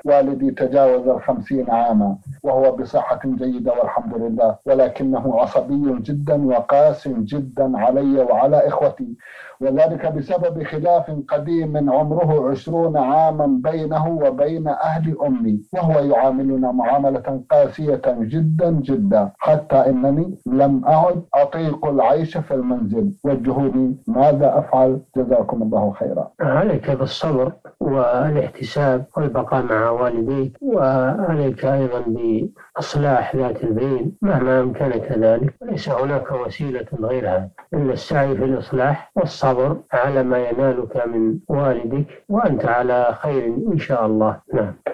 والدي تجاوز 50 عاما وهو بصحة جيدة والحمد لله، ولكنه عصبي جدا وقاس جدا علي وعلى إخوتي، وذلك بسبب خلاف قديم عمره 20 عاما بينه وبين أهل أمي، وهو يعاملنا معاملة قاسية جدا جدا، حتى إنني لم أعد أطيق العيش في المنزل. وجهوني ماذا أفعل؟ جزاكم الله خيرا. عليك بالصبر والاحتساب والبقاء مع والديك، وعليك أيضا بإصلاح ذات البين مهما أمكنك ذلك، ليس هناك وسيلة غيرها إلا السعي في الإصلاح والصبر على ما ينالك من والدك، وأنت على خير إن شاء الله. نعم.